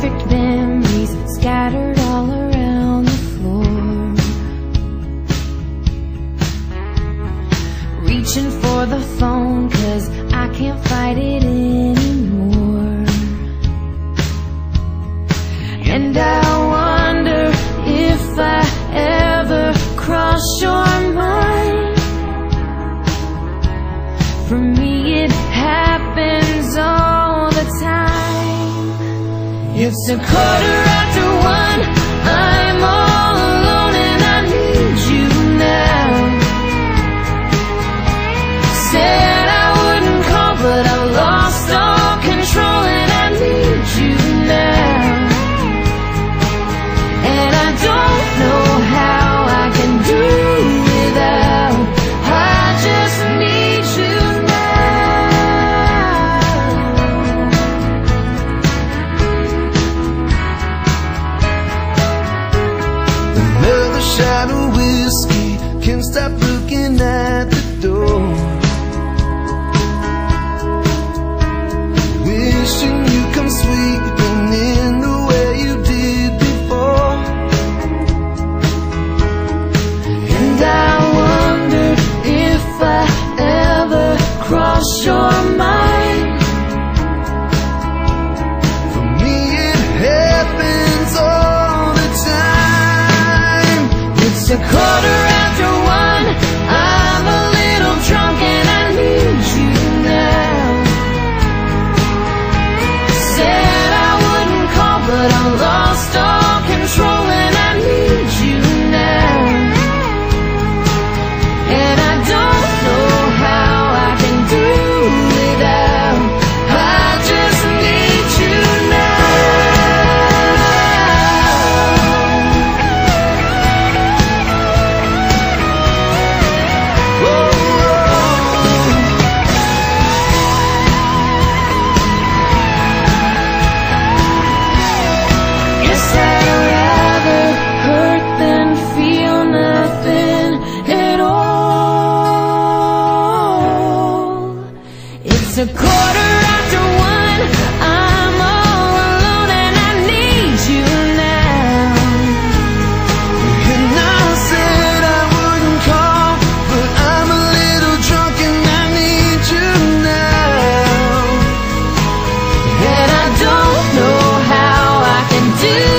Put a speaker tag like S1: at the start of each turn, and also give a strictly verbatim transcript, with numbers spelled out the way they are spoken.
S1: imperfect memories scattered all around the floor. Reaching for the phone 'cause I can't fight it anymore. And I wonder if I ever cross your mind. For me it happens all the time. It's a quarter after one, I'm all alone and I need you now. Said I wouldn't call but I lost all control and I need you now. And I don't know how I can do without, I just need you now.
S2: Another shot of whiskey, can't stop looking at the door. Wishing you come sweeping in the way you did before.
S1: And I wonder if I ever cross your mind.
S2: For me it happens all the time.
S1: It's a quarter after one, I'm a little drunk and I need you now. Said I wouldn't call but I lost all control and I need you now. And I don't know how I can do without, I just need you now.
S2: Whoa,
S1: Guess I'd rather hurt than feel nothing at all. It's a quarter after one, I'm all alone and I need you now.
S2: and I said I wouldn't call, but I'm a little drunk and I need you now.
S1: And I don't know how I can do